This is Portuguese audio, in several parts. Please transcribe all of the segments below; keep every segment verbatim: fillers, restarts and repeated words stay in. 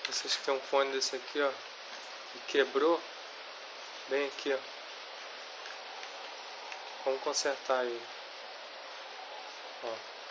Vocês que tem um fone desse aqui, ó, e quebrou, bem aqui, ó. Vamos consertar ele. Ó.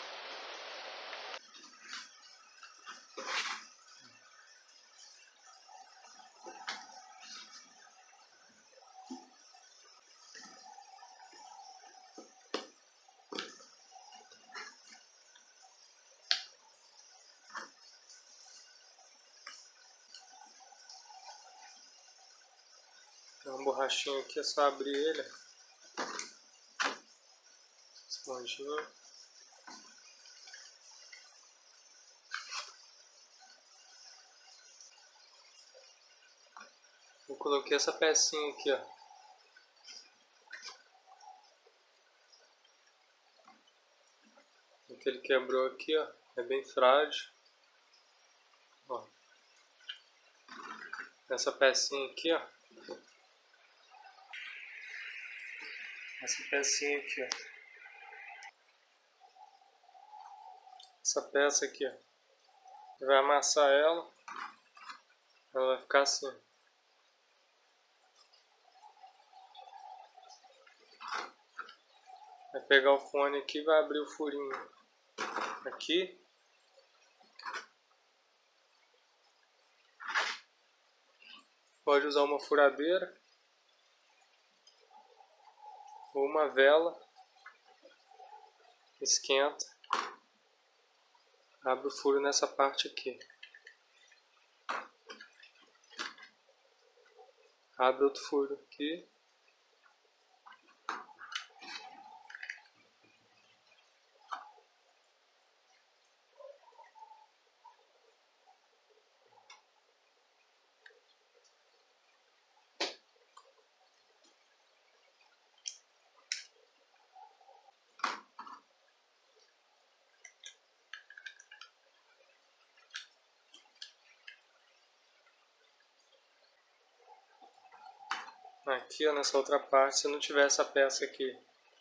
Tem uma borrachinha aqui, é só abrir ele. Esponjinha. Eu coloquei essa pecinha aqui, ó. O que ele quebrou aqui, ó, é bem frágil. Ó. Essa pecinha aqui, ó. Essa pecinha aqui, ó. Essa peça aqui, ó. Você vai amassar ela. Ela vai ficar assim. Vai pegar o fone aqui e vai abrir o furinho aqui. Pode usar uma furadeira ou uma vela. Esquenta. Abre o furo nessa parte aqui. Abre outro furo aqui. Aqui, ó, nessa outra parte, se não tiver essa peça aqui,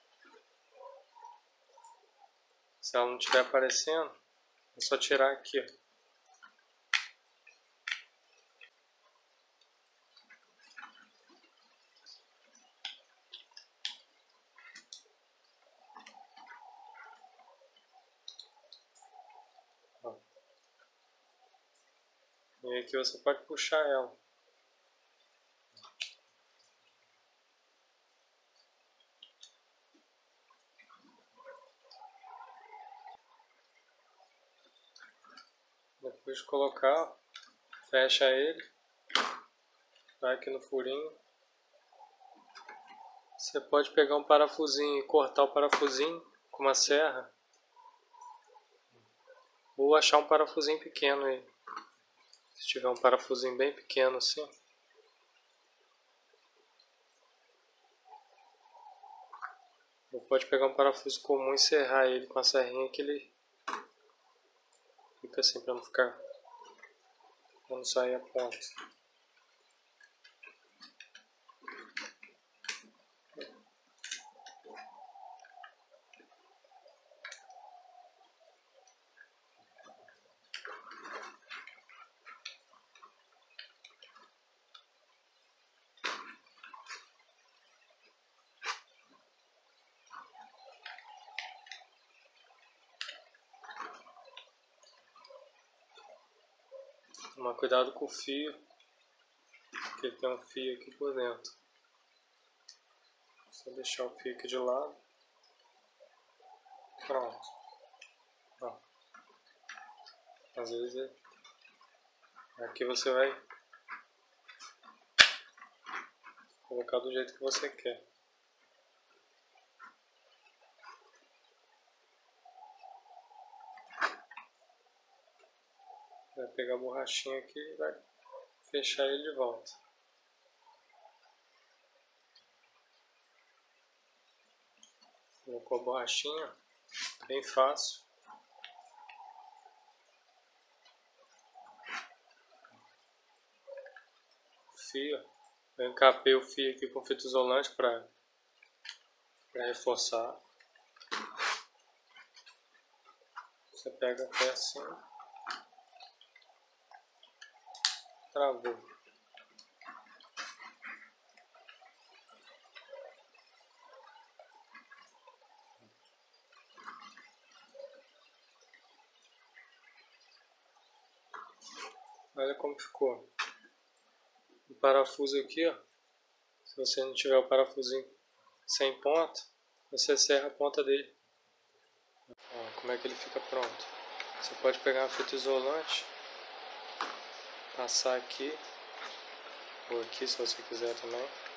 se ela não estiver aparecendo, é só tirar aqui, ó. Ó. E aqui você pode puxar ela. Depois de colocar, fecha ele, vai aqui no furinho. Você pode pegar um parafusinho e cortar o parafusinho com uma serra, ou achar um parafusinho pequeno aí. Se tiver um parafusinho bem pequeno assim, ou pode pegar um parafuso comum e serrar ele com a serrinha, que ele fica assim, para não ficar, para não sair a ponta. Tomar cuidado com o fio, porque tem um fio aqui por dentro. Só deixar o fio aqui de lado. Pronto. Ó. Às vezes aqui você vai colocar do jeito que você quer. Vai pegar a borrachinha aqui e vai fechar ele de volta. Colocou a borrachinha, bem fácil. O fio, eu encapei o fio aqui com fita isolante para reforçar. Você pega até assim. travou. Olha como ficou. O parafuso aqui, ó. Se você não tiver o parafusinho sem ponta, você serra a ponta dele. Ó, como é que ele fica pronto. Você pode pegar uma fita isolante, passar aqui, ou aqui se você quiser também.